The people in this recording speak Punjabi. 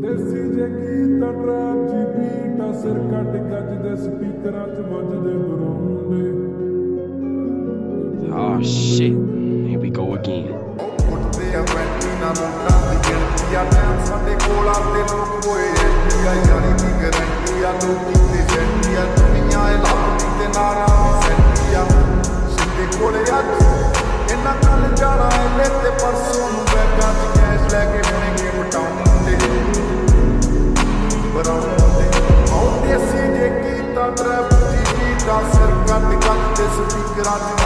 ਦੇਸੀ ਜੇ ਕੀਤਾ ਟਰੈਪ ਜੀ ਬੀਟਾ ਸਿਰ ਕੱਟ ਗੱਜ ਦੇ ਸਪੀਕਰਾਂ 'ਚ ਵੱਜਦੇ ਬਰੋਂਡੇ Oh shit, here we go again. ਉੱਠਦੇ ਆ ਬੈਂਟੀਆਂ ਨੋਟਾਂ ਦੀ ਗਿਣਤੀ ਆ ਟਾਈਮ ਸਾਡੇ ਕੋਲ ਆਉਂਦੇ ਲੋਕ ਹੋਏ ਐਂਟੀ ਆ ਯਾਰੀ ਦੀ ਗਰੰਟੀ ਆ ਲੋਕੀ ਤੇ ਸੈਂਟੀ ਆ ਦੁਨੀਆ ਇਹ ਲੱਭਦੀ ਤੇ ਨਾਰਾ ਵੀ ਸੈਂਟੀ ਆ ਸਿੱਧੇ ਕੋਲੇ ਅੱਜ ਇਹਨਾਂ ਕੱਲ ਜਾਣਾ ਐਲੇ ਤੇ ਪਰਸੋਂ ਨੂੰ ਬੈਗਾਂ 'ਚ ਕੈਸ਼ ਲੈ ਕੇ ਹੁਣੇ ਵਟਾਉਂਦੇ ਬਰਾਉਂਦੇ ਆਉਂਦੇ ਸੀ ਜੇ ਕੀਤਾ ਟਰੈਪ ਜੀ ਦਾ ਸਿਰ ਕੱਟ ਗੱਜ ਦੇ ਸਪੀਕਰਾਂ 'ਚ